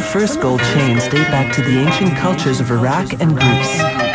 first gold chains date back to the ancient cultures of Iraq and Greece.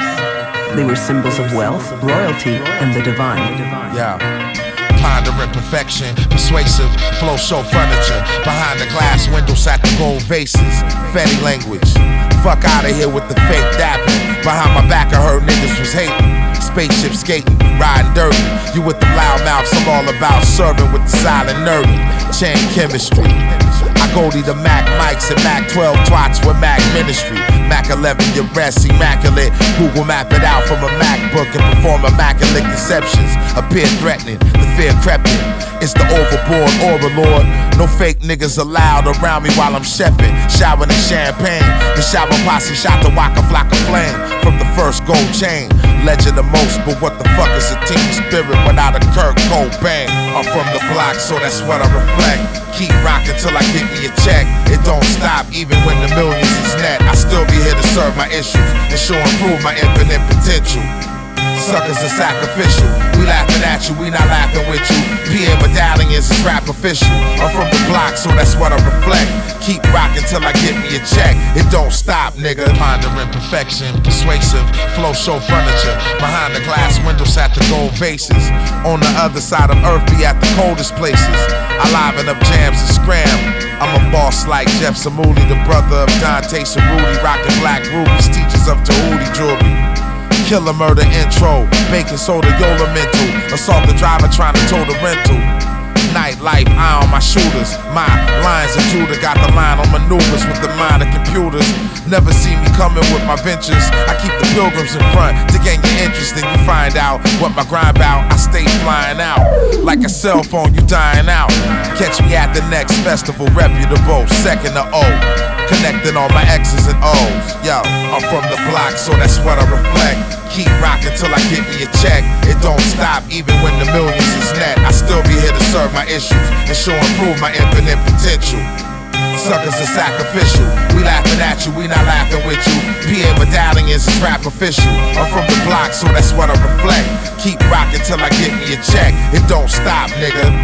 They were symbols of wealth, royalty, and the divine. Yeah. Pondering perfection, persuasive, flow show furniture. Behind the glass window sat the gold vases. Fetty language. Fuck out of here with the fake dapping. Behind my back I heard niggas was hating. Spaceship skating, riding dirty. You with the loud mouths, I'm all about serving with the silent nerdy. Chain chemistry. I go to the Mac mics and Mac 12 twats with Mac ministry. Mac 11, your rest immaculate. Google map it out from a MacBook and perform immaculate conceptions. Appear threatening, the fear crept in. It's the overboard overlord. No fake niggas allowed around me while I'm chefing. Showering in champagne. The shower posse shot the waka flock of flame from the first gold chain. Legend the most, but what the fuck is a team spirit without a Kurt Cobain? I'm from the block, so that's what I reflect. Keep rockin' till I get me a check. It don't stop even when the millions is net. I still be here to serve my issues and show and prove my infinite potential. Suckers are sacrificial. We laughing at you, we not laughing with you. PA medallions is rap official. I'm from the block, so that's what I reflect. Keep rockin' till I get me a check. It don't stop, nigga. Pondering perfection, persuasive, flow show furniture. Behind the glass window sat the gold vases. On the other side of earth, be at the coldest places. I liven up jams and scram. I'm a boss like Jeff Samuli, the brother of Dante Cerruti, rockin' black rubies, teachers of Tahuti jewelry. Killer murder intro, baking soda, Yola mental. Assault the driver trying to tow the rental. Nightlife, eye on my shooters. My lines of Judah got the line on maneuvers with the mind of computers. Never see me coming with my ventures. I keep the pilgrims in front to gain your interest. Then you find out what my grind bout. I stay flying out like a cell phone, you dying out. Catch me at the next festival, reputable, second to O. Connecting all my X's and O's. Yo, I'm from the block, so that's what I reflect. Keep rockin' till I get me a check. It don't stop even when the millions is net. I still be here to serve my issues and show and prove my infinite potential. Suckers are sacrificial. We laughing at you, we not laughing with you. PA medallions is rap official. I'm from the block, so that's what I reflect. Keep rockin' till I get me a check. It don't stop, nigga.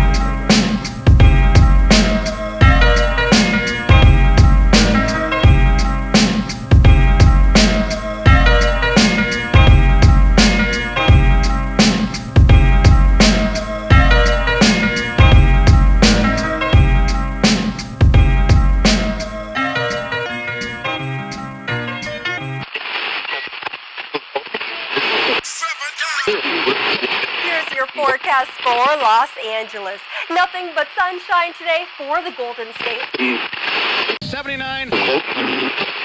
Here's your forecast for Los Angeles. Nothing but sunshine today for the Golden State. 79.